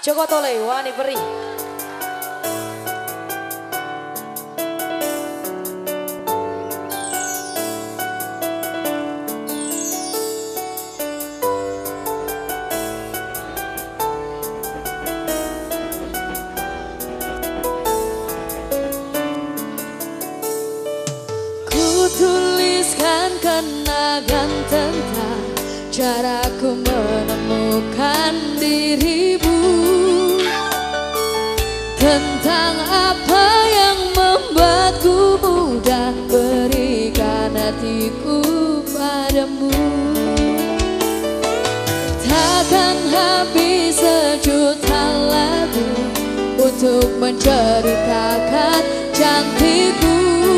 Joko Tole Wani Peri. Tuliskan kenangan tentang caraku menemukan dirimu, tentang apa yang membuatku mudah berikan hatiku padamu. Takkan habis sejuta lagu untuk menceritakan cantikmu.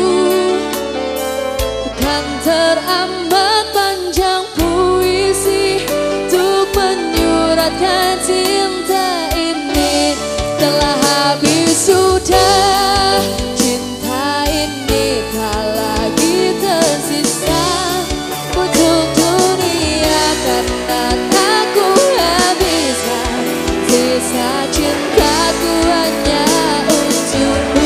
Kan teramat panjang puisi untuk menyuratkan cinta ini. Telah habis sudah cinta ini, tak lagi tersisa untuk dunia, karena tak ku habiskan sisa cintaku hanya untukmu.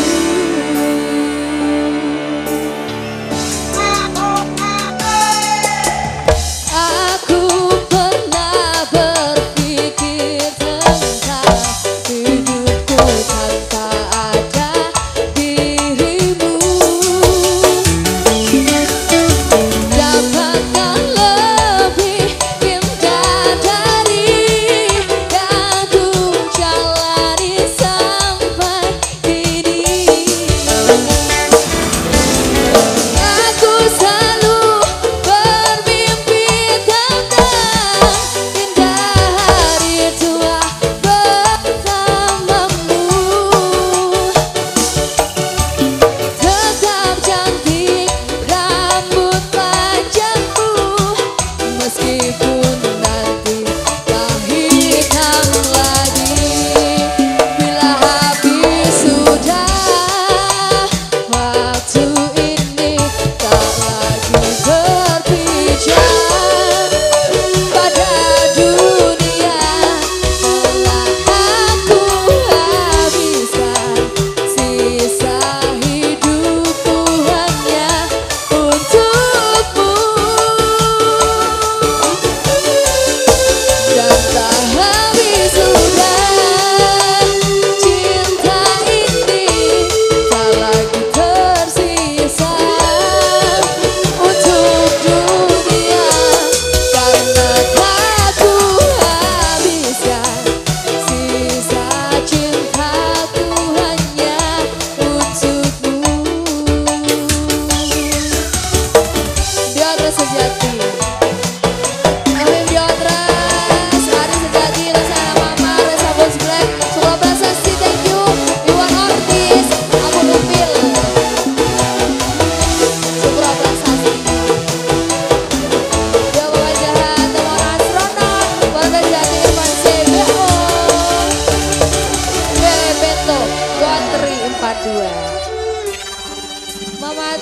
Mamat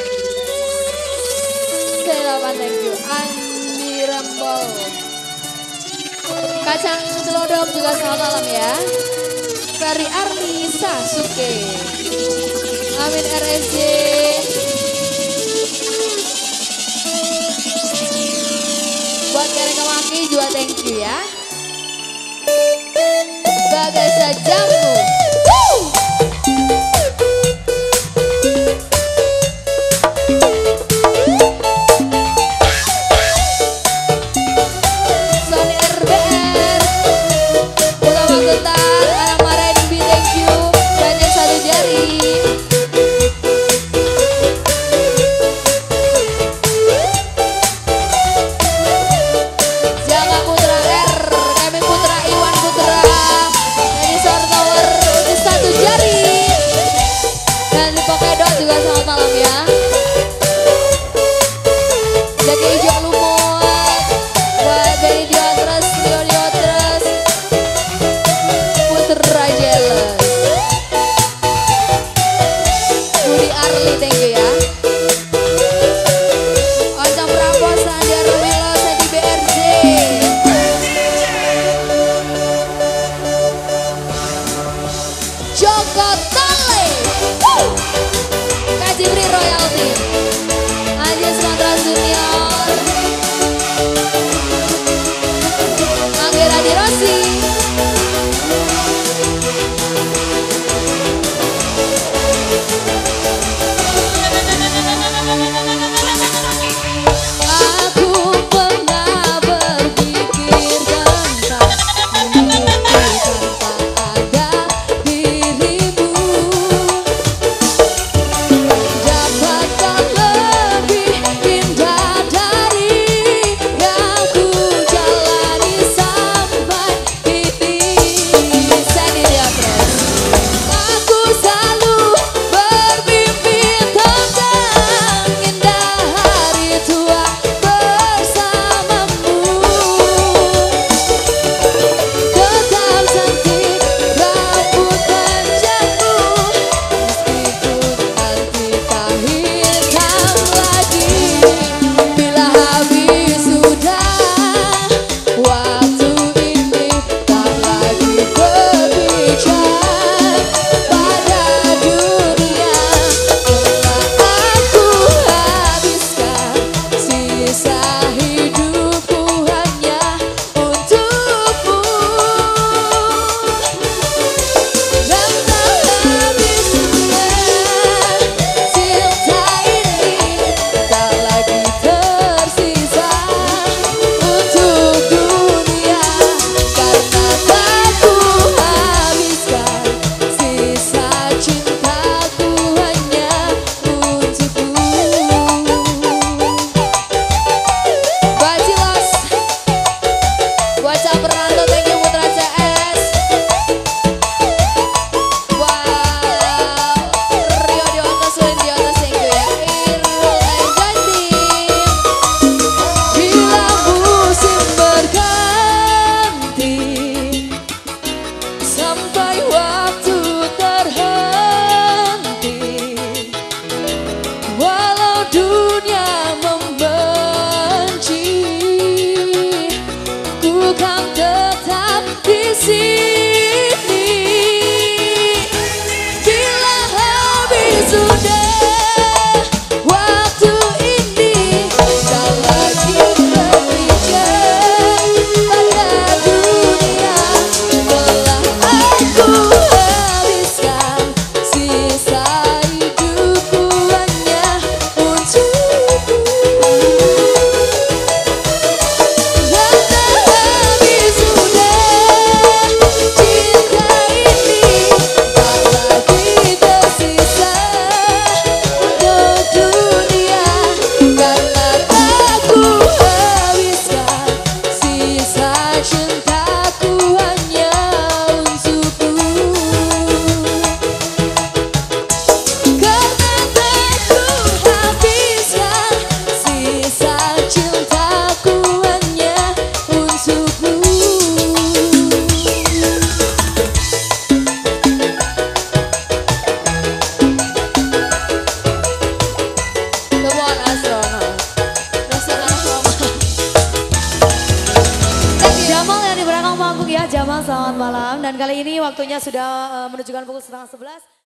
Selamat, thank you. Andi Rembol, Kacang Celodong juga selamat malam ya. Ferry Arli Sasuke, Amin RSJ, buat Karen Kemaki juga thank you ya. Bagai sajamu. Jangan Putra R, Kevin Putra, Iwan Putra, Edi Sarno, selamat malam. Dan kali ini waktunya sudah menunjukkan pukul setengah 11.